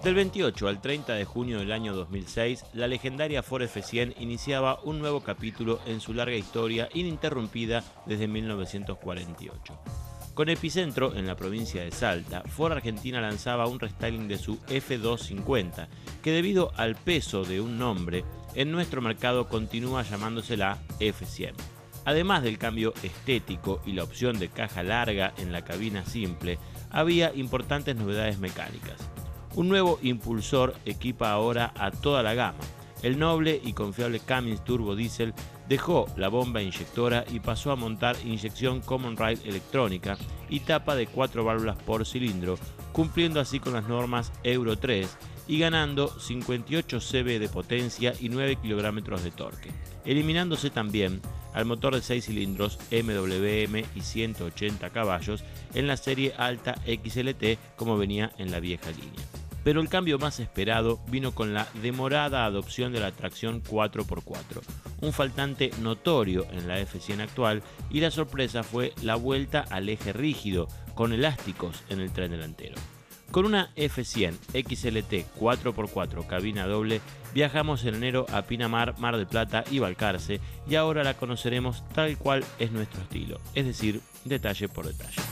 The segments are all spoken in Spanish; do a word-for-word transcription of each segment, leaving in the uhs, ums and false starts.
Del veintiocho al treinta de junio del año dos mil seis, la legendaria Ford F cien iniciaba un nuevo capítulo en su larga historia ininterrumpida desde mil novecientos cuarenta y ocho. Con epicentro en la provincia de Salta, Ford Argentina lanzaba un restyling de su F doscientos cincuenta, que debido al peso de un nombre, en nuestro mercado continúa llamándose la F cien. Además del cambio estético y la opción de caja larga en la cabina simple, había importantes novedades mecánicas. Un nuevo impulsor equipa ahora a toda la gama. El noble y confiable Cummins Turbo Diesel dejó la bomba inyectora y pasó a montar inyección Common Rail electrónica y tapa de cuatro válvulas por cilindro, cumpliendo así con las normas Euro tres y ganando cincuenta y ocho caballos de potencia y nueve kilogramos de torque, eliminándose también al motor de seis cilindros M W M y ciento ochenta caballos en la serie alta X L T como venía en la vieja línea. Pero el cambio más esperado vino con la demorada adopción de la tracción cuatro por cuatro, un faltante notorio en la F cien actual, y la sorpresa fue la vuelta al eje rígido, con elásticos en el tren delantero. Con una F cien X L T cuatro por cuatro cabina doble, viajamos en enero a Pinamar, Mar del Plata y Balcarce, y ahora la conoceremos tal cual es nuestro estilo, es decir, detalle por detalle.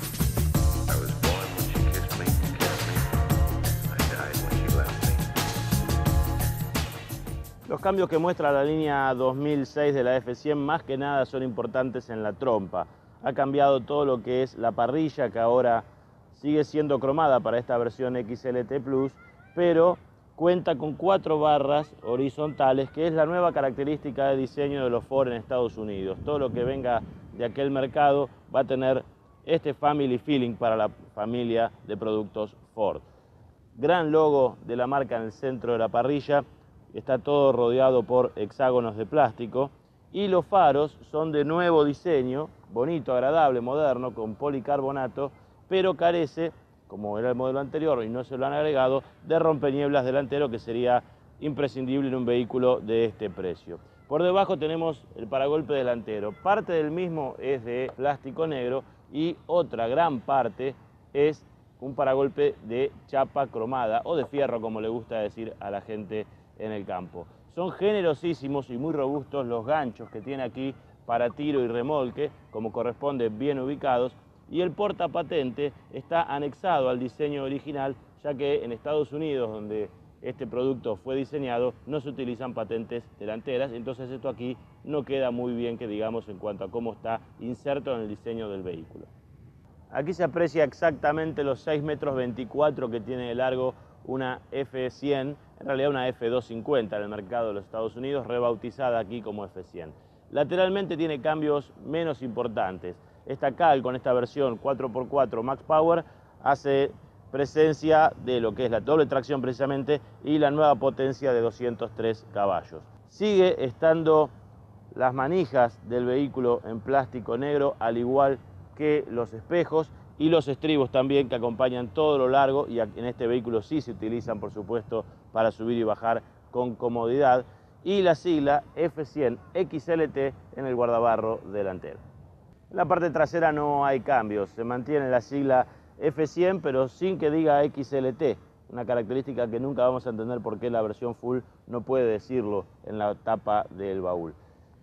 Los cambios que muestra la línea dos mil seis de la F cien más que nada son importantes en la trompa. Ha cambiado todo lo que es la parrilla, que ahora sigue siendo cromada para esta versión X L T Plus, pero cuenta con cuatro barras horizontales, que es la nueva característica de diseño de los Ford en Estados Unidos. Todo lo que venga de aquel mercado va a tener este family feeling para la familia de productos Ford. Gran logo de la marca en el centro de la parrilla. Está todo rodeado por hexágonos de plástico y los faros son de nuevo diseño, bonito, agradable, moderno, con policarbonato, pero carece, como era el modelo anterior y no se lo han agregado, de rompenieblas delantero, que sería imprescindible en un vehículo de este precio. Por debajo tenemos el paragolpe delantero. Parte del mismo es de plástico negro y otra gran parte es un paragolpe de chapa cromada o de fierro, como le gusta decir a la gente en el campo. Son generosísimos y muy robustos los ganchos que tiene aquí para tiro y remolque, como corresponde, bien ubicados, y el portapatente está anexado al diseño original, ya que en Estados Unidos, donde este producto fue diseñado, no se utilizan patentes delanteras, entonces esto aquí no queda muy bien, que digamos, en cuanto a cómo está inserto en el diseño del vehículo. Aquí se aprecia exactamente los seis metros veinticuatro que tiene de largo una F cien, en realidad una F doscientos cincuenta en el mercado de los Estados Unidos, rebautizada aquí como F cien. Lateralmente tiene cambios menos importantes. Esta Cal, con esta versión cuatro por cuatro Max Power, hace presencia de lo que es la doble tracción precisamente y la nueva potencia de doscientos tres caballos. Sigue estando las manijas del vehículo en plástico negro, al igual que los espejos y los estribos también, que acompañan todo lo largo, y en este vehículo sí se utilizan, por supuesto, para subir y bajar con comodidad, y la sigla F cien X L T en el guardabarro delantero. En la parte trasera no hay cambios, se mantiene la sigla F cien, pero sin que diga X L T, una característica que nunca vamos a entender por qué la versión full no puede decirlo en la tapa del baúl.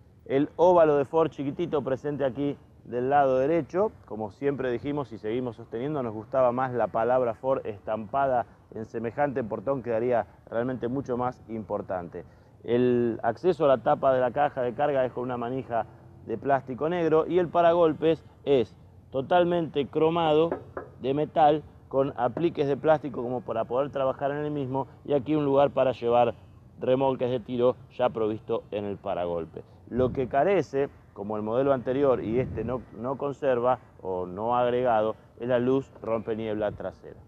El óvalo de Ford chiquitito presente aquí del lado derecho, como siempre dijimos y seguimos sosteniendo, nos gustaba más la palabra Ford estampada en semejante portón, quedaría realmente mucho más importante. El acceso a la tapa de la caja de carga es con una manija de plástico negro y el paragolpes es totalmente cromado de metal con apliques de plástico como para poder trabajar en el mismo, y aquí un lugar para llevar remolques de tiro ya provisto en el paragolpe. Lo que carece, como el modelo anterior y este no, no conserva o no ha agregado, es la luz rompeniebla trasera.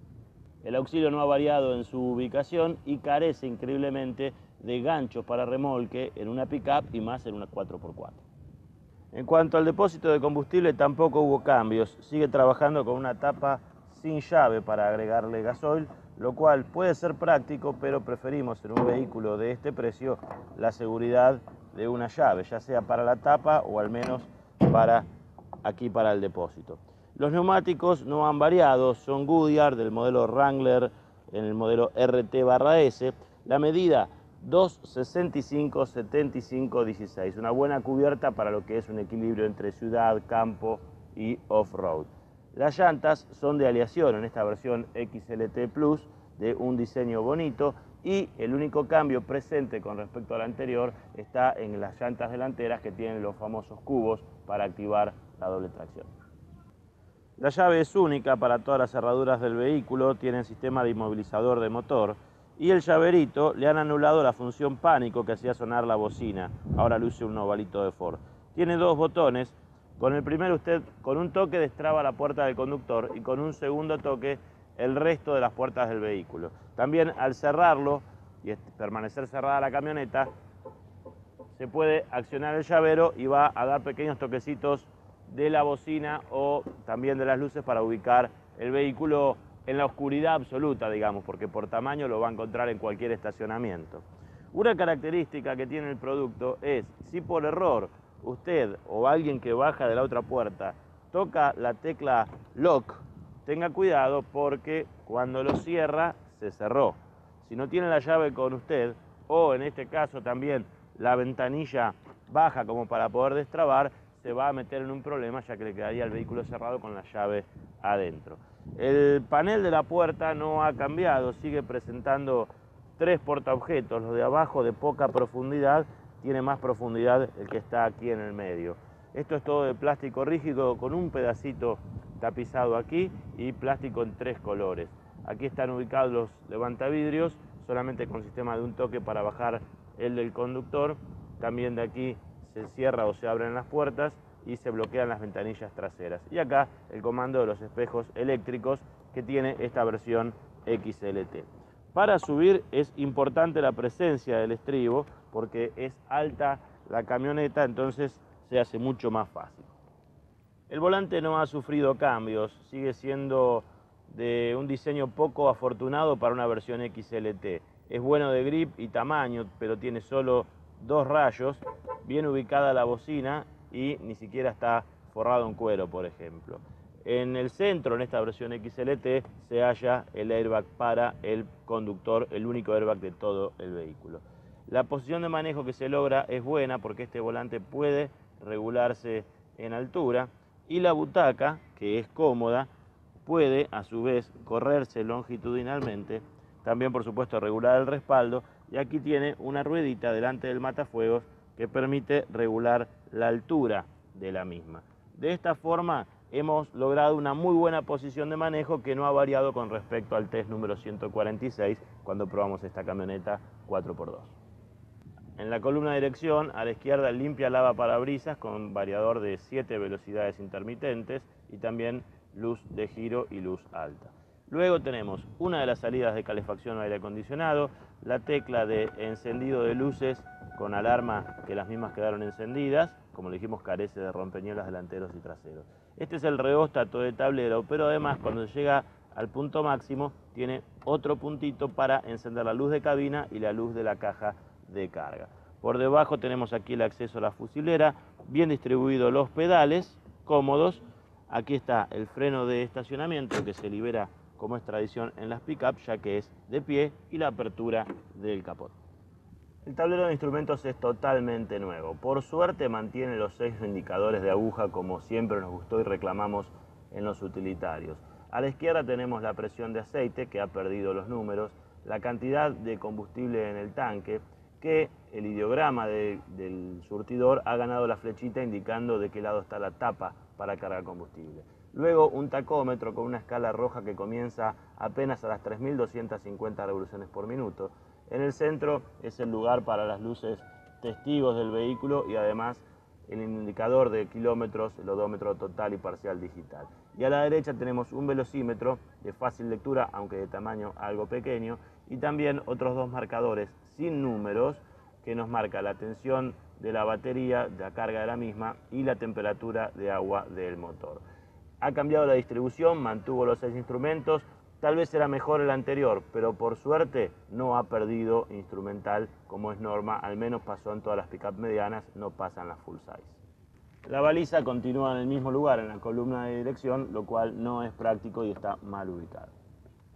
El auxilio no ha variado en su ubicación y carece increíblemente de ganchos para remolque en una pick-up y más en una cuatro por cuatro. En cuanto al depósito de combustible, tampoco hubo cambios. Sigue trabajando con una tapa sin llave para agregarle gasoil, lo cual puede ser práctico, pero preferimos en un vehículo de este precio la seguridad de una llave, ya sea para la tapa o al menos para aquí para el depósito. Los neumáticos no han variado, son Goodyear del modelo Wrangler en el modelo R T barra S. La medida dos sesenta y cinco, setenta y cinco, dieciséis, una buena cubierta para lo que es un equilibrio entre ciudad, campo y off-road. Las llantas son de aleación en esta versión X L T Plus, de un diseño bonito, y el único cambio presente con respecto a la anterior está en las llantas delanteras, que tienen los famosos cubos para activar la doble tracción. La llave es única para todas las cerraduras del vehículo, tiene sistema de inmovilizador de motor, y el llaverito le han anulado la función pánico que hacía sonar la bocina, ahora luce un ovalito de Ford. Tiene dos botones, con el primero usted con un toque destraba la puerta del conductor y con un segundo toque el resto de las puertas del vehículo. También al cerrarlo y permanecer cerrada la camioneta, se puede accionar el llavero y va a dar pequeños toquecitos de la bocina o también de las luces para ubicar el vehículo en la oscuridad absoluta, digamos, porque por tamaño lo va a encontrar en cualquier estacionamiento. Una característica que tiene el producto es, si por error usted o alguien que baja de la otra puerta toca la tecla lock, tenga cuidado porque cuando lo cierra, se cerró. Si no tiene la llave con usted, o en este caso también la ventanilla baja como para poder destrabar, se va a meter en un problema, ya que le quedaría el vehículo cerrado con la llave adentro. El panel de la puerta no ha cambiado, sigue presentando tres portaobjetos. Los de abajo de poca profundidad, tiene más profundidad el que está aquí en el medio. Esto es todo de plástico rígido con un pedacito tapizado aquí y plástico en tres colores. Aquí están ubicados los levantavidrios, solamente con sistema de un toque para bajar el del conductor. También de aquí se cierra o se abren las puertas y se bloquean las ventanillas traseras. Y acá el comando de los espejos eléctricos que tiene esta versión X L T. Para subir es importante la presencia del estribo porque es alta la camioneta, entonces se hace mucho más fácil. El volante no ha sufrido cambios, sigue siendo de un diseño poco afortunado para una versión X L T. Es bueno de grip y tamaño, pero tiene solo dos rayos, bien ubicada la bocina y ni siquiera está forrado en cuero, por ejemplo. En el centro, en esta versión X L T, se halla el airbag para el conductor, el único airbag de todo el vehículo. La posición de manejo que se logra es buena porque este volante puede regularse en altura y la butaca, que es cómoda, puede a su vez correrse longitudinalmente, también por supuesto regular el respaldo, y aquí tiene una ruedita delante del matafuegos que permite regular la altura de la misma. De esta forma hemos logrado una muy buena posición de manejo que no ha variado con respecto al test número ciento cuarenta y seis cuando probamos esta camioneta cuatro por dos. En la columna de dirección, a la izquierda, limpia lavaparabrisas con variador de siete velocidades intermitentes y también luz de giro y luz alta. Luego tenemos una de las salidas de calefacción o aire acondicionado, la tecla de encendido de luces con alarma que las mismas quedaron encendidas, como le dijimos carece de rompeñuelas delanteros y traseros. Este es el reóstato de tablero, pero además cuando llega al punto máximo tiene otro puntito para encender la luz de cabina y la luz de la caja de carga. Por debajo tenemos aquí el acceso a la fusilera, bien distribuidos los pedales, cómodos. Aquí está el freno de estacionamiento que se libera como es tradición en las pick-up, ya que es de pie, y la apertura del capot. El tablero de instrumentos es totalmente nuevo. Por suerte mantiene los seis indicadores de aguja como siempre nos gustó y reclamamos en los utilitarios. A la izquierda tenemos la presión de aceite que ha perdido los números, la cantidad de combustible en el tanque, que el ideograma de, del surtidor ha ganado la flechita indicando de qué lado está la tapa para cargar combustible. Luego un tacómetro con una escala roja que comienza apenas a las tres mil doscientas cincuenta revoluciones por minuto. En el centro es el lugar para las luces testigos del vehículo y además el indicador de kilómetros, el odómetro total y parcial digital. Y a la derecha tenemos un velocímetro de fácil lectura, aunque de tamaño algo pequeño, y también otros dos marcadores sin números que nos marca la tensión de la batería, la carga de la misma y la temperatura de agua del motor. Ha cambiado la distribución, mantuvo los seis instrumentos, tal vez era mejor el anterior, pero por suerte no ha perdido instrumental como es norma, al menos pasó en todas las pick-up medianas, no pasa en las full size. La baliza continúa en el mismo lugar, en la columna de dirección, lo cual no es práctico y está mal ubicado.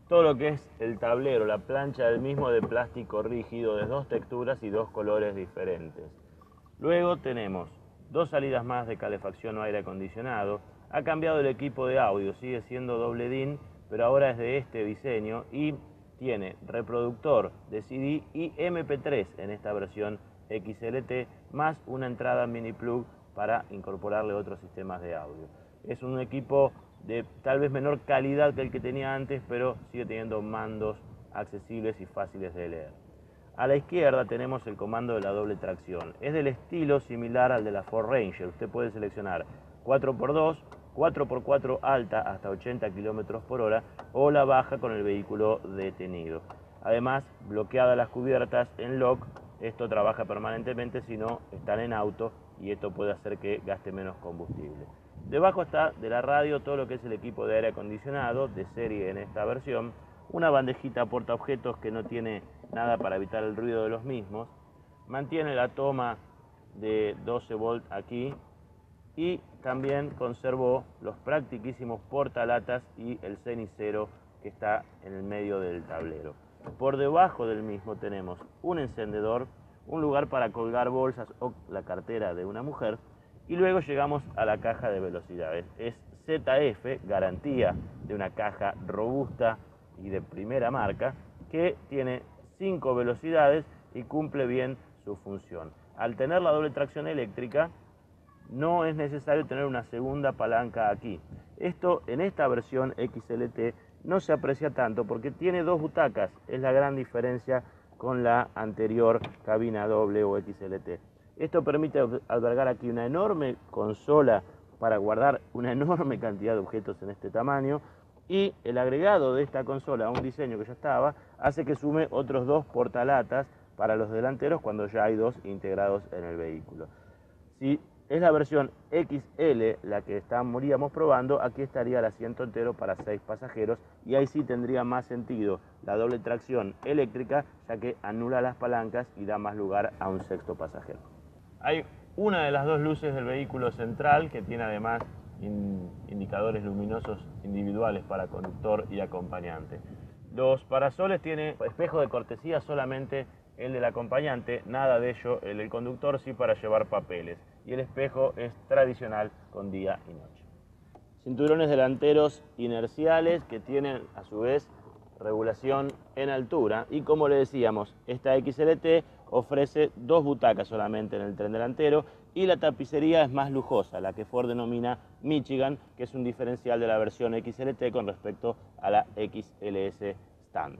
todo lo que es el tablero, la plancha del mismo de plástico rígido de dos texturas y dos colores diferentes. Luego tenemos dos salidas más de calefacción o aire acondicionado. Ha cambiado el equipo de audio, sigue siendo doble D I N, pero ahora es de este diseño y tiene reproductor de C D y M P tres en esta versión X L T, más una entrada mini plug para incorporarle otros sistemas de audio. Es un equipo de tal vez menor calidad que el que tenía antes, pero sigue teniendo mandos accesibles y fáciles de leer. A la izquierda tenemos el comando de la doble tracción. Es del estilo similar al de la Ford Ranger. Usted puede seleccionar cuatro por dos, cuatro por cuatro alta hasta ochenta kilómetros por hora o la baja con el vehículo detenido. Además, bloqueadas las cubiertas en lock, esto trabaja permanentemente si no están en auto y esto puede hacer que gaste menos combustible. Debajo está de la radio todo lo que es el equipo de aire acondicionado de serie en esta versión, una bandejita portaobjetos que no tiene nada para evitar el ruido de los mismos, mantiene la toma de doce volts aquí y también conservó los practiquísimos portalatas y el cenicero que está en el medio del tablero. Por debajo del mismo tenemos un encendedor, un lugar para colgar bolsas o la cartera de una mujer y luego llegamos a la caja de velocidades. Es Z F, garantía de una caja robusta y de primera marca que tiene cinco velocidades y cumple bien su función. Al tener la doble tracción eléctrica no es necesario tener una segunda palanca aquí. Esto en esta versión X L T no se aprecia tanto porque tiene dos butacas, es la gran diferencia con la anterior cabina doble o X L T. Esto permite albergar aquí una enorme consola para guardar una enorme cantidad de objetos en este tamaño y el agregado de esta consola a un diseño que ya estaba hace que sume otros dos portalatas para los delanteros cuando ya hay dos integrados en el vehículo. Si es la versión X L la que estaríamos probando, aquí estaría el asiento entero para seis pasajeros y ahí sí tendría más sentido la doble tracción eléctrica, ya que anula las palancas y da más lugar a un sexto pasajero. Hay una de las dos luces del vehículo central que tiene además in- indicadores luminosos individuales para conductor y acompañante. Los parasoles tienen espejo de cortesía solamente el del acompañante, nada de ello el del conductor, sí para llevar papeles. Y el espejo es tradicional con día y noche. Cinturones delanteros inerciales que tienen a su vez regulación en altura y como le decíamos, esta X L T ofrece dos butacas solamente en el tren delantero y la tapicería es más lujosa, la que Ford denomina Michigan, que es un diferencial de la versión X L T con respecto a la X L S estándar.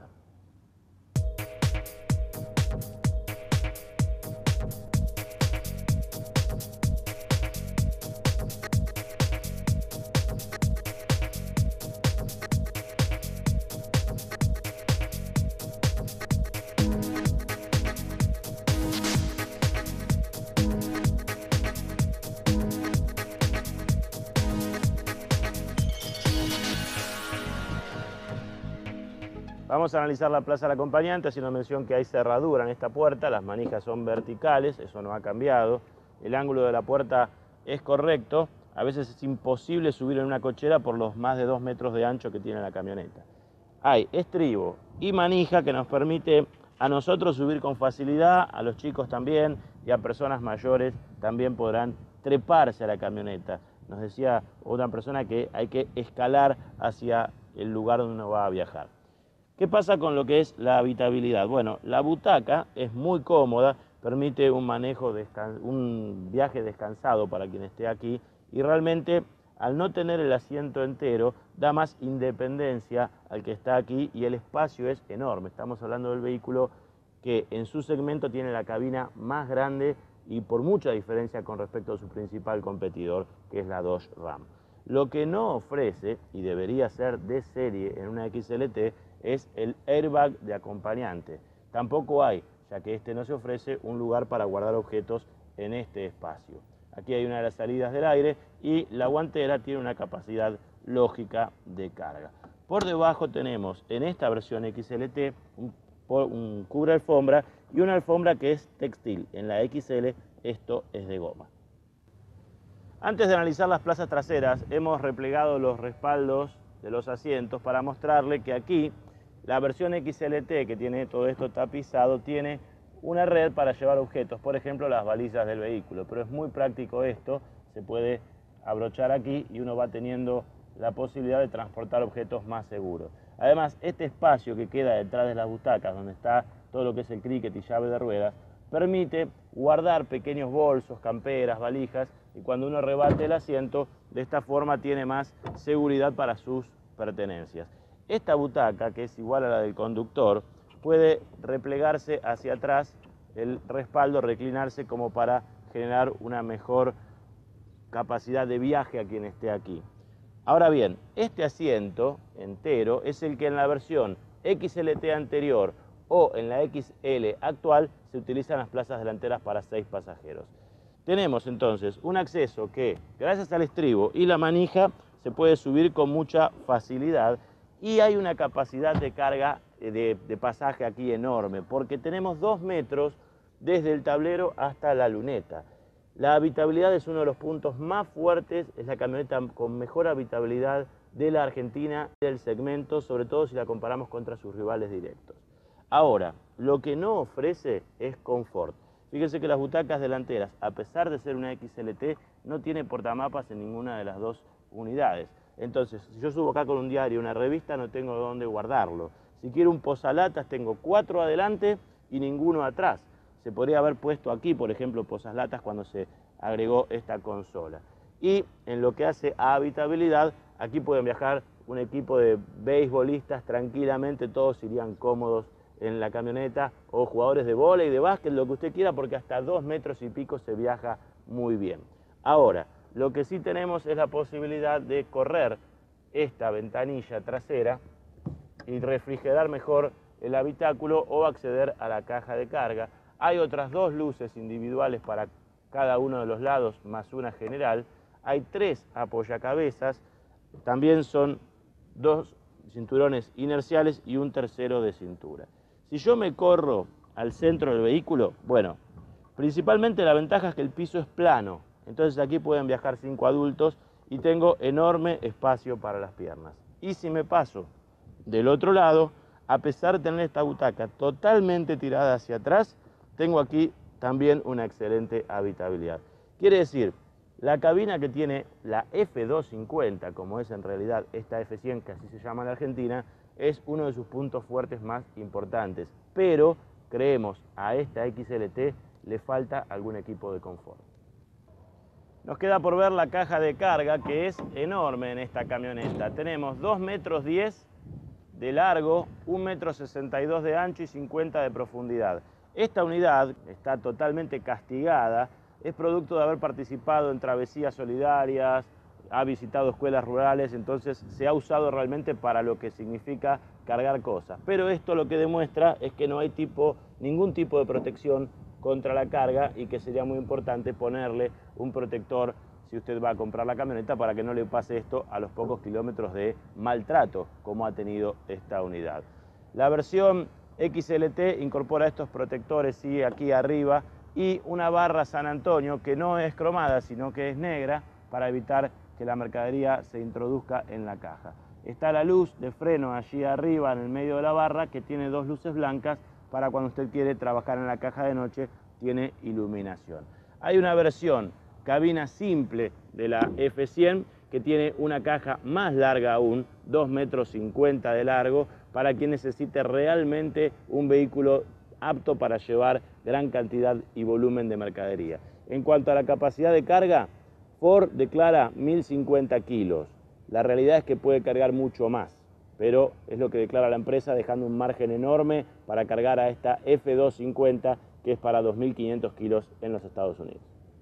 Vamos a analizar la plaza del acompañante, haciendo mención que hay cerradura en esta puerta, las manijas son verticales, eso no ha cambiado, el ángulo de la puerta es correcto, a veces es imposible subir en una cochera por los más de dos metros de ancho que tiene la camioneta. Hay estribo y manija que nos permite a nosotros subir con facilidad, a los chicos también y a personas mayores también podrán treparse a la camioneta. Nos decía una persona que hay que escalar hacia el lugar donde uno va a viajar. ¿Qué pasa con lo que es la habitabilidad? Bueno, la butaca es muy cómoda, permite un manejo, un viaje descansado para quien esté aquí y realmente al no tener el asiento entero da más independencia al que está aquí y el espacio es enorme. Estamos hablando del vehículo que en su segmento tiene la cabina más grande y por mucha diferencia con respecto a su principal competidor, que es la Dodge Ram. Lo que no ofrece, y debería ser de serie en una X L T, es el airbag de acompañante. Tampoco hay, ya que este no se ofrece, un lugar para guardar objetos en este espacio. Aquí hay una de las salidas del aire y la guantera tiene una capacidad lógica de carga. Por debajo tenemos en esta versión X L T un, un cubre alfombra y una alfombra que es textil. En la X L esto es de goma. Antes de analizar las plazas traseras hemos replegado los respaldos de los asientos para mostrarle que aquí La versión X L T, que tiene todo esto tapizado, tiene una red para llevar objetos, por ejemplo las balizas del vehículo, pero es muy práctico esto, se puede abrochar aquí y uno va teniendo la posibilidad de transportar objetos más seguros. Además, este espacio que queda detrás de las butacas, donde está todo lo que es el cricket y llave de ruedas, permite guardar pequeños bolsos, camperas, valijas, y cuando uno rebate el asiento, de esta forma tiene más seguridad para sus pertenencias. Esta butaca, que es igual a la del conductor, puede replegarse hacia atrás, el respaldo reclinarse como para generar una mejor capacidad de viaje a quien esté aquí. Ahora bien, este asiento entero es el que en la versión X L T anterior o en la X L actual se utilizan las plazas delanteras para seis pasajeros. Tenemos entonces un acceso que, gracias al estribo y la manija, se puede subir con mucha facilidad y hay una capacidad de carga de, de pasaje aquí enorme, porque tenemos dos metros desde el tablero hasta la luneta. La habitabilidad es uno de los puntos más fuertes, es la camioneta con mejor habitabilidad de la Argentina del segmento, sobre todo si la comparamos contra sus rivales directos. Ahora, lo que no ofrece es confort. Fíjense que las butacas delanteras, a pesar de ser una X L T, no tiene portamapas en ninguna de las dos unidades. Entonces, si yo subo acá con un diario, una revista, no tengo dónde guardarlo. Si quiero un posalatas, tengo cuatro adelante y ninguno atrás. Se podría haber puesto aquí, por ejemplo, posaslatas cuando se agregó esta consola. Y en lo que hace a habitabilidad, aquí pueden viajar un equipo de beisbolistas tranquilamente, todos irían cómodos en la camioneta, o jugadores de vóley, de básquet, lo que usted quiera, porque hasta dos metros y pico se viaja muy bien. Ahora, lo que sí tenemos es la posibilidad de correr esta ventanilla trasera y refrigerar mejor el habitáculo o acceder a la caja de carga. Hay otras dos luces individuales para cada uno de los lados, más una general. Hay tres apoyacabezas, también son dos cinturones inerciales y un tercero de cintura. Si yo me corro al centro del vehículo, bueno, principalmente la ventaja es que el piso es plano, entonces aquí pueden viajar cinco adultos y tengo enorme espacio para las piernas. Y si me paso del otro lado, a pesar de tener esta butaca totalmente tirada hacia atrás, tengo aquí también una excelente habitabilidad. Quiere decir, la cabina que tiene la F doscientos cincuenta, como es en realidad esta F cien, que así se llama en la Argentina, es uno de sus puntos fuertes más importantes. Pero creemos a esta X L T le falta algún equipo de confort. Nos queda por ver la caja de carga, que es enorme en esta camioneta. Tenemos dos metros diez de largo, un metro sesenta y dos de ancho y cincuenta de profundidad. Esta unidad está totalmente castigada, es producto de haber participado en travesías solidarias, ha visitado escuelas rurales, entonces se ha usado realmente para lo que significa cargar cosas. Pero esto lo que demuestra es que no hay tipo, ningún tipo de protección contra la carga y que sería muy importante ponerle un protector si usted va a comprar la camioneta para que no le pase esto a los pocos kilómetros de maltrato como ha tenido esta unidad. La versión X L T incorpora estos protectores, sí, aquí arriba, y una barra San Antonio que no es cromada sino que es negra para evitar que la mercadería se introduzca en la caja. Está la luz de freno allí arriba en el medio de la barra, que tiene dos luces blancas para cuando usted quiere trabajar en la caja de noche, tiene iluminación. Hay una versión cabina simple de la F cien que tiene una caja más larga aún, dos metros cincuenta de largo, para quien necesite realmente un vehículo apto para llevar gran cantidad y volumen de mercadería. En cuanto a la capacidad de carga, Ford declara mil cincuenta kilos. La realidad es que puede cargar mucho más, pero es lo que declara la empresa, dejando un margen enorme para cargar a esta F doscientos cincuenta, que es para dos mil quinientos kilos en los Estados Unidos.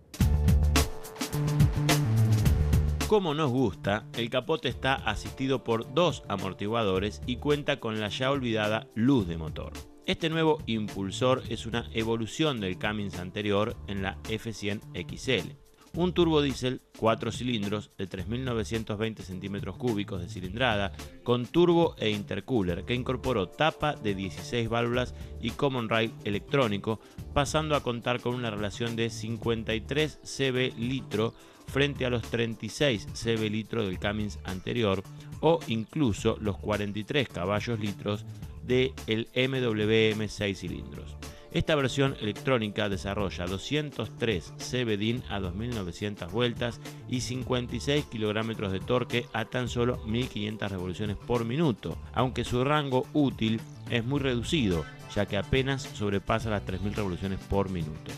Como nos gusta, el capote está asistido por dos amortiguadores y cuenta con la ya olvidada luz de motor. Este nuevo impulsor es una evolución del Cummins anterior en la F cien X L. Un turbodiesel cuatro cilindros de tres mil novecientos veinte centímetros cúbicos de cilindrada con turbo e intercooler que incorporó tapa de dieciséis válvulas y common rail electrónico, pasando a contar con una relación de cincuenta y tres C V litro frente a los treinta y seis caballos litro del Cummins anterior o incluso los cuarenta y tres caballos litros del M W M seis cilindros. Esta versión electrónica desarrolla doscientos tres C V D I N a dos mil novecientas vueltas y cincuenta y seis kilogramos de torque a tan solo mil quinientas revoluciones por minuto, aunque su rango útil es muy reducido, ya que apenas sobrepasa las tres mil revoluciones por minuto.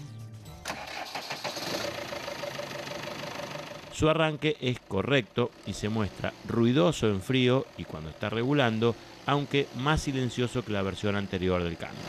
Su arranque es correcto y se muestra ruidoso en frío y cuando está regulando, aunque más silencioso que la versión anterior del cambio.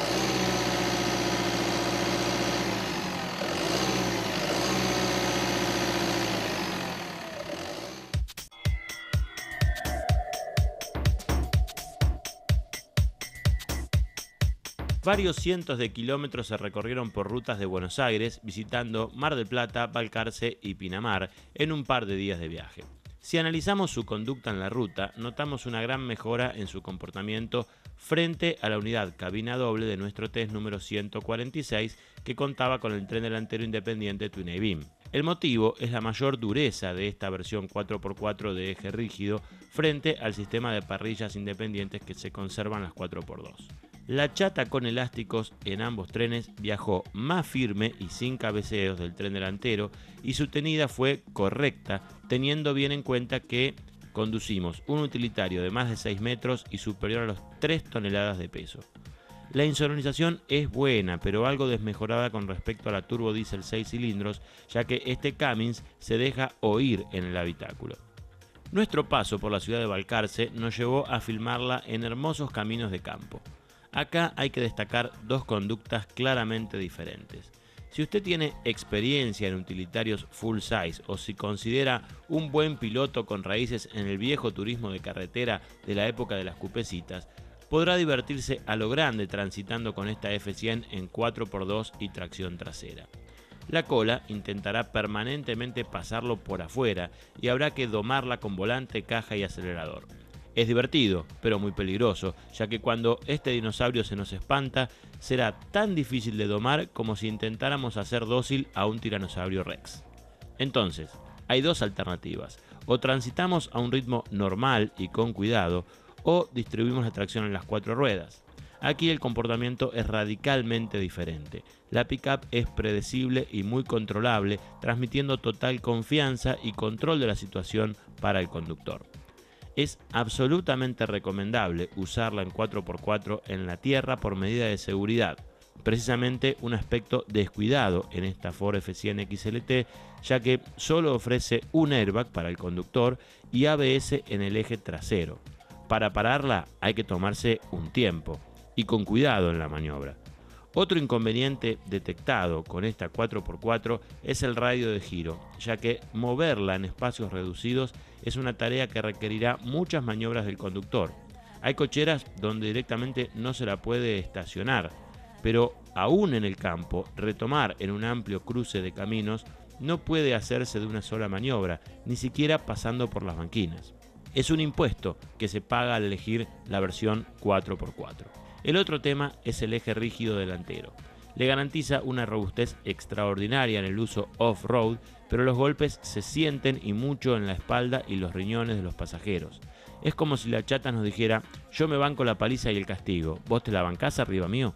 Varios cientos de kilómetros se recorrieron por rutas de Buenos Aires, visitando Mar del Plata, Balcarce y Pinamar en un par de días de viaje. Si analizamos su conducta en la ruta, notamos una gran mejora en su comportamiento frente a la unidad cabina doble de nuestro test número ciento cuarenta y seis, que contaba con el tren delantero independiente Twin A-Beam. El motivo es la mayor dureza de esta versión cuatro por cuatro de eje rígido frente al sistema de parrillas independientes que se conservan las cuatro por dos. La chata con elásticos en ambos trenes viajó más firme y sin cabeceos del tren delantero y su tenida fue correcta, teniendo bien en cuenta que conducimos un utilitario de más de seis metros y superior a los tres toneladas de peso. La insonorización es buena, pero algo desmejorada con respecto a la turbo diésel seis cilindros, ya que este Cummins se deja oír en el habitáculo. Nuestro paso por la ciudad de Balcarce nos llevó a filmarla en hermosos caminos de campo. Acá hay que destacar dos conductas claramente diferentes. Si usted tiene experiencia en utilitarios full size o si considera un buen piloto con raíces en el viejo turismo de carretera de la época de las cupecitas, podrá divertirse a lo grande transitando con esta F cien en cuatro por dos y tracción trasera. La cola intentará permanentemente pasarlo por afuera y habrá que domarla con volante, caja y acelerador. Es divertido, pero muy peligroso, ya que cuando este dinosaurio se nos espanta, será tan difícil de domar como si intentáramos hacer dócil a un tiranosaurio rex. Entonces, hay dos alternativas: o transitamos a un ritmo normal y con cuidado, o distribuimos la tracción en las cuatro ruedas. Aquí el comportamiento es radicalmente diferente. La pickup es predecible y muy controlable, transmitiendo total confianza y control de la situación para el conductor. Es absolutamente recomendable usarla en cuatro por cuatro en la tierra por medida de seguridad, precisamente un aspecto descuidado en esta Ford F cien X L T, ya que solo ofrece un airbag para el conductor y A B S en el eje trasero. Para pararla hay que tomarse un tiempo y con cuidado en la maniobra. Otro inconveniente detectado con esta cuatro por cuatro es el radio de giro, ya que moverla en espacios reducidos es una tarea que requerirá muchas maniobras del conductor. Hay cocheras donde directamente no se la puede estacionar, pero aún en el campo, retomar en un amplio cruce de caminos no puede hacerse de una sola maniobra, ni siquiera pasando por las banquinas. Es un impuesto que se paga al elegir la versión cuatro por cuatro. El otro tema es el eje rígido delantero. Le garantiza una robustez extraordinaria en el uso off-road, pero los golpes se sienten y mucho en la espalda y los riñones de los pasajeros. Es como si la chata nos dijera: yo me banco la paliza y el castigo, ¿vos te la bancás arriba mío?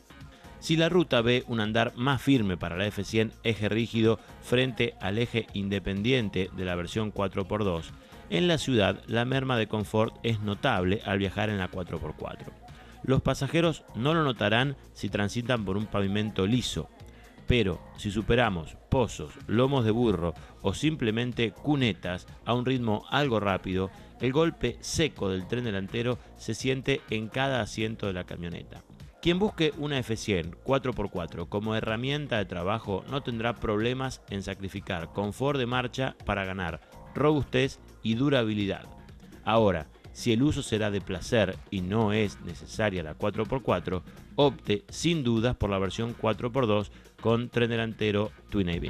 Si la ruta ve un andar más firme para la F cien eje rígido frente al eje independiente de la versión cuatro por dos, en la ciudad la merma de confort es notable al viajar en la cuatro por cuatro. Los pasajeros no lo notarán si transitan por un pavimento liso, pero si superamos pozos, lomos de burro o simplemente cunetas a un ritmo algo rápido, el golpe seco del tren delantero se siente en cada asiento de la camioneta. Quien busque una F cien cuatro por cuatro como herramienta de trabajo no tendrá problemas en sacrificar confort de marcha para ganar robustez y durabilidad. Ahora, si el uso será de placer y no es necesaria la cuatro por cuatro, opte sin dudas por la versión cuatro por dos con tren delantero Twin A-Beam.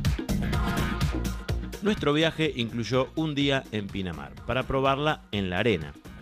Nuestro viaje incluyó un día en Pinamar para probarla en la arena.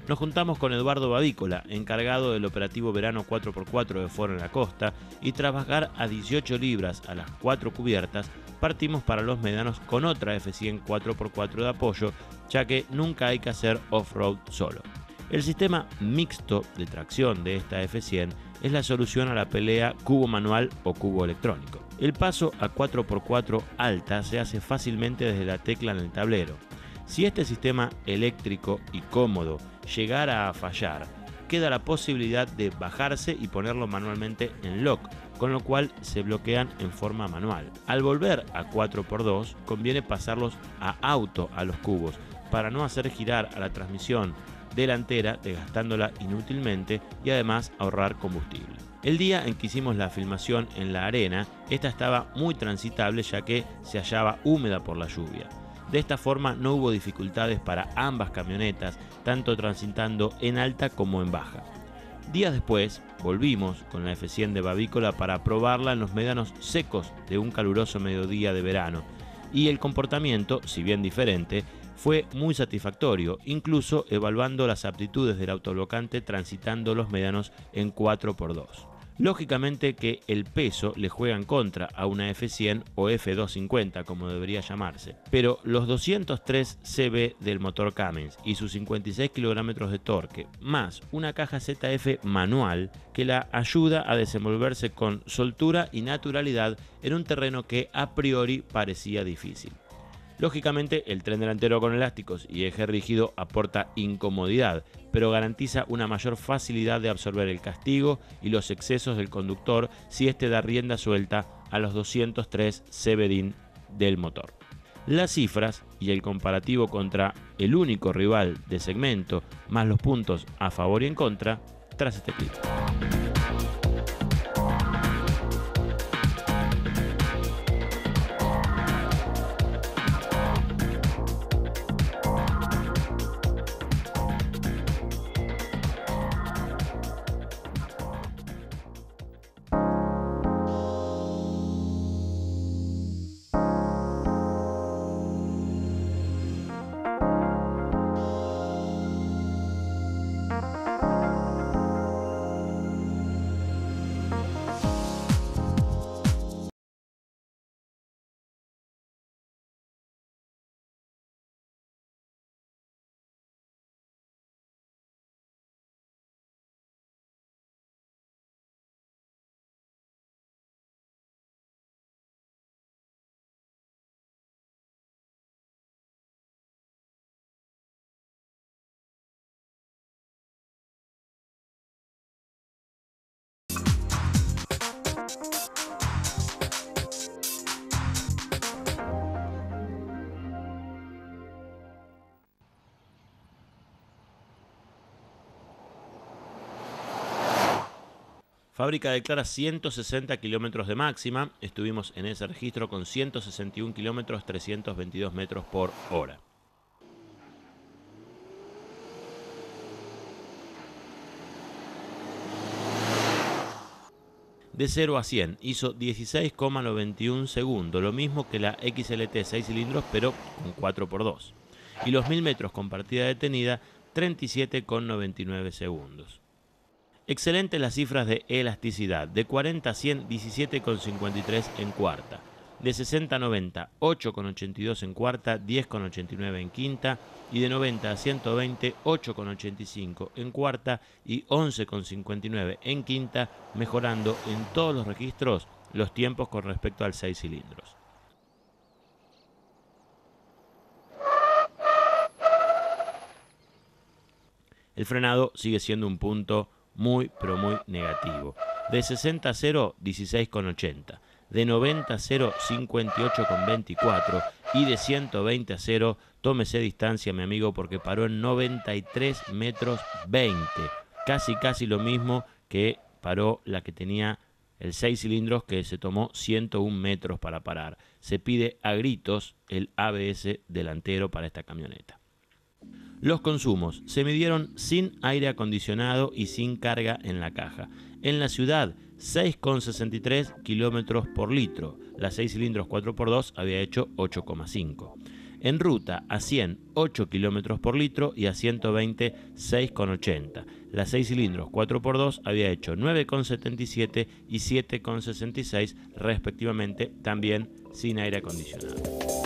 Nos juntamos con Eduardo Bavícola, encargado del operativo verano cuatro por cuatro de Foro en la Costa, y tras bajar a dieciocho libras a las cuatro cubiertas, partimos para los médanos con otra F cien cuatro por cuatro de apoyo, ya que nunca hay que hacer off-road solo. El sistema mixto de tracción de esta F cien es la solución a la pelea cubo manual o cubo electrónico. El paso a cuatro por cuatro alta se hace fácilmente desde la tecla en el tablero. Si este sistema eléctrico y cómodo llegara a fallar, queda la posibilidad de bajarse y ponerlo manualmente en lock, con lo cual se bloquean en forma manual. Al volver a cuatro por dos, conviene pasarlos a auto a los cubos, para no hacer girar a la transmisión delantera desgastándola inútilmente y además ahorrar combustible. El día en que hicimos la filmación en la arena, esta estaba muy transitable ya que se hallaba húmeda por la lluvia. De esta forma no hubo dificultades para ambas camionetas, tanto transitando en alta como en baja. Días después, volvimos con la F cien de Bavícola para probarla en los médanos secos de un caluroso mediodía de verano, y el comportamiento, si bien diferente, fue muy satisfactorio, incluso evaluando las aptitudes del autoblocante transitando los médanos en cuatro por dos. Lógicamente que el peso le juega en contra a una F cien o F doscientos cincuenta como debería llamarse, pero los doscientos tres caballos del motor Cummins y sus cincuenta y seis kilogramos de torque, más una caja Z F manual que la ayuda a desenvolverse con soltura y naturalidad en un terreno que a priori parecía difícil. Lógicamente, el tren delantero con elásticos y eje rígido aporta incomodidad, pero garantiza una mayor facilidad de absorber el castigo y los excesos del conductor si éste da rienda suelta a los doscientos tres caballos del motor. Las cifras y el comparativo contra el único rival de segmento, más los puntos a favor y en contra, tras este clip. Fábrica declara ciento sesenta kilómetros de máxima, estuvimos en ese registro con ciento sesenta y un kilómetros trescientos veintidós metros por hora. De cero a cien hizo dieciséis coma noventa y uno segundos, lo mismo que la X L T seis cilindros pero con cuatro por dos. Y los mil metros con partida detenida, treinta y siete coma noventa y nueve segundos. Excelentes las cifras de elasticidad, de cuarenta a cien, diecisiete coma cincuenta y tres en cuarta, de sesenta a noventa, ocho coma ochenta y dos en cuarta, diez coma ochenta y nueve en quinta, y de noventa a ciento veinte, ocho coma ochenta y cinco en cuarta y once coma cincuenta y nueve en quinta, mejorando en todos los registros los tiempos con respecto al seis cilindros. El frenado sigue siendo un punto muy pero muy negativo. De sesenta a cero, dieciséis coma ochenta. De noventa a cero, cincuenta y ocho coma veinticuatro. Y de ciento veinte a cero, tómese distancia, mi amigo, porque paró en noventa y tres metros veinte. Casi casi lo mismo que paró la que tenía el seis cilindros, que se tomó ciento uno metros para parar. Se pide a gritos el A B S delantero para esta camioneta. Los consumos se midieron sin aire acondicionado y sin carga en la caja. En la ciudad, seis coma sesenta y tres kilómetros por litro. La seis cilindros cuatro por dos había hecho ocho coma cinco. En ruta a cien, ocho kilómetros por litro y a ciento veinte, seis coma ochenta. La seis cilindros cuatro por dos había hecho nueve coma setenta y siete y siete coma sesenta y seis respectivamente, también sin aire acondicionado.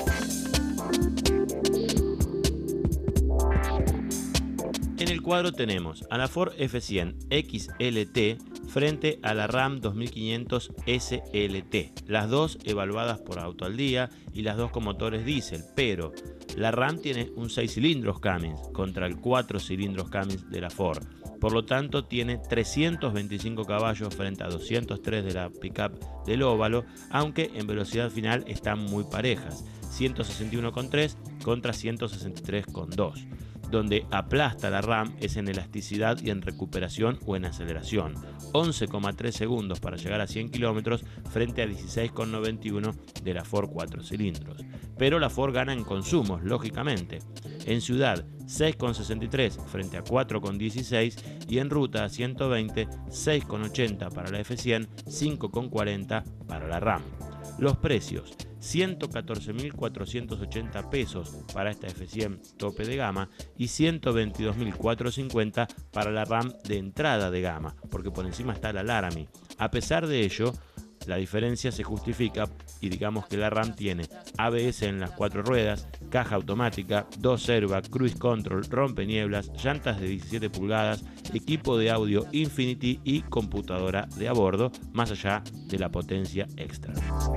En el cuadro tenemos a la Ford F cien X L T frente a la Ram dos mil quinientos S L T, las dos evaluadas por Auto al Día y las dos con motores diésel, pero la Ram tiene un seis cilindros Cummins contra el cuatro cilindros Cummins de la Ford. Por lo tanto, tiene trescientos veinticinco caballos frente a doscientos tres de la pickup del óvalo, aunque en velocidad final están muy parejas, ciento sesenta y uno coma tres contra ciento sesenta y tres coma dos. Donde aplasta la Ram es en elasticidad y en recuperación o en aceleración, once coma tres segundos para llegar a cien kilómetros frente a dieciséis coma noventa y uno de la Ford cuatro cilindros. Pero la Ford gana en consumos, lógicamente. En ciudad, seis coma sesenta y tres frente a cuatro coma dieciséis y en ruta a ciento veinte, seis coma ochenta para la F cien, cinco coma cuarenta para la Ram. Los precios: ciento catorce mil cuatrocientos ochenta pesos para esta F cien tope de gama y ciento veintidós mil cuatrocientos cincuenta para la Ram de entrada de gama, porque por encima está la Laramie. A pesar de ello, la diferencia se justifica y digamos que la Ram tiene A B S en las cuatro ruedas, caja automática, dos airbags, cruise control, rompenieblas, llantas de diecisiete pulgadas, equipo de audio Infinity y computadora de a bordo, más allá de la potencia extra.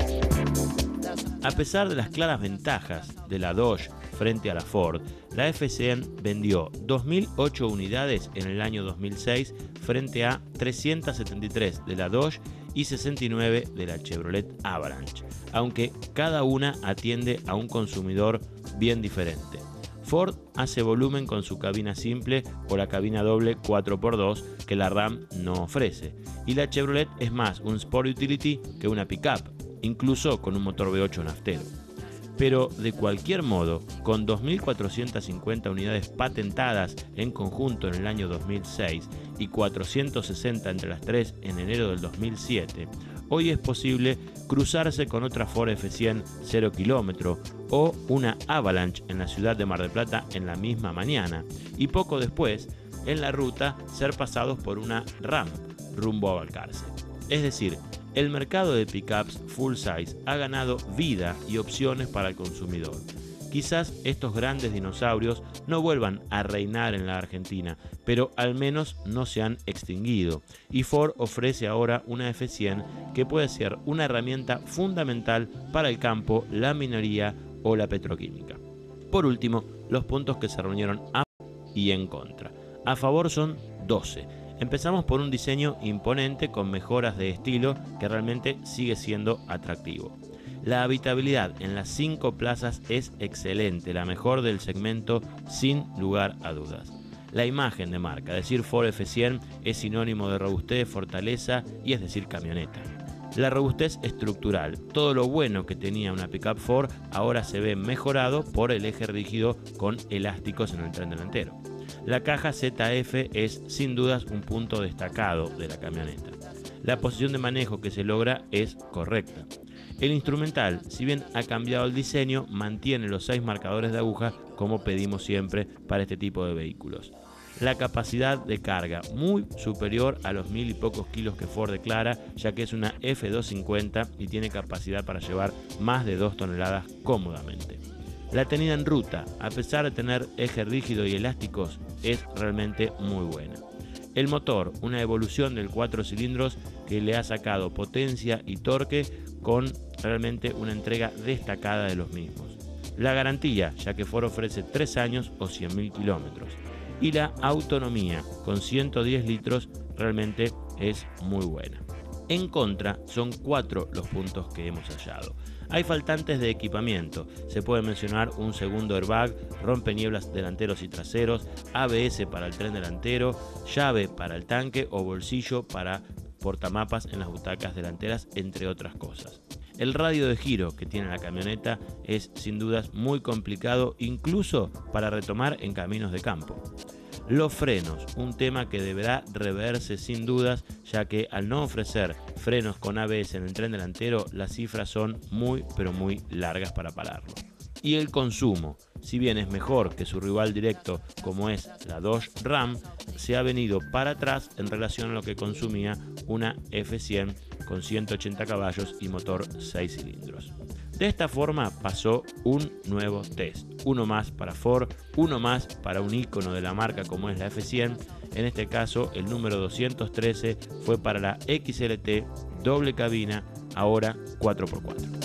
A pesar de las claras ventajas de la Dodge frente a la Ford, la F cien vendió dos mil ocho unidades en el año dos mil seis frente a trescientos setenta y tres de la Dodge y sesenta y nueve de la Chevrolet Avalanche, aunque cada una atiende a un consumidor bien diferente. Ford hace volumen con su cabina simple o la cabina doble cuatro por dos que la Ram no ofrece, y la Chevrolet es más un Sport Utility que una pickup, incluso con un motor V ocho naftero. Pero de cualquier modo, con dos mil cuatrocientas cincuenta unidades patentadas en conjunto en el año dos mil seis y cuatrocientos sesenta entre las tres en enero del dos mil siete, hoy es posible cruzarse con otra Ford F cien cero kilómetro o una Avalanche en la ciudad de Mar del Plata en la misma mañana y poco después, en la ruta, ser pasados por una Ram rumbo a Balcarce. Es decir, el mercado de pickups full size ha ganado vida y opciones para el consumidor. Quizás estos grandes dinosaurios no vuelvan a reinar en la Argentina, pero al menos no se han extinguido. Y Ford ofrece ahora una F cien que puede ser una herramienta fundamental para el campo, la minería o la petroquímica. Por último, los puntos que se reunieron a y en contra. A favor son doce. Empezamos por un diseño imponente con mejoras de estilo que realmente sigue siendo atractivo. La habitabilidad en las cinco plazas es excelente, la mejor del segmento sin lugar a dudas. La imagen de marca, decir Ford F cien es sinónimo de robustez, fortaleza y es decir camioneta. La robustez estructural, todo lo bueno que tenía una pickup Ford ahora se ve mejorado por el eje rígido con elásticos en el tren delantero. La caja Z F es sin dudas un punto destacado de la camioneta. La posición de manejo que se logra es correcta. El instrumental, si bien ha cambiado el diseño, mantiene los seis marcadores de aguja como pedimos siempre para este tipo de vehículos. La capacidad de carga, muy superior a los mil y pocos kilos que Ford declara, ya que es una F doscientos cincuenta y tiene capacidad para llevar más de dos toneladas cómodamente. La tenida en ruta, a pesar de tener eje rígido y elásticos, es realmente muy buena. El motor, una evolución del cuatro cilindros que le ha sacado potencia y torque con realmente una entrega destacada de los mismos. La garantía, ya que Ford ofrece tres años o cien mil kilómetros. Y la autonomía, con ciento diez litros, realmente es muy buena. En contra, son cuatro los puntos que hemos hallado. Hay faltantes de equipamiento, se puede mencionar un segundo airbag, rompenieblas delanteros y traseros, A B S para el tren delantero, llave para el tanque o bolsillo para portamapas en las butacas delanteras, entre otras cosas. El radio de giro que tiene la camioneta es sin dudas muy complicado, incluso para retomar en caminos de campo. Los frenos, un tema que deberá reverse sin dudas, ya que al no ofrecer frenos con A B S en el tren delantero, las cifras son muy pero muy largas para pararlo. Y el consumo, si bien es mejor que su rival directo como es la Dodge Ram, se ha venido para atrás en relación a lo que consumía una F cien con ciento ochenta caballos y motor seis cilindros. De esta forma pasó un nuevo test, uno más para Ford, uno más para un ícono de la marca como es la F cien. En este caso el número doscientos trece fue para la X L T doble cabina, ahora cuatro por cuatro.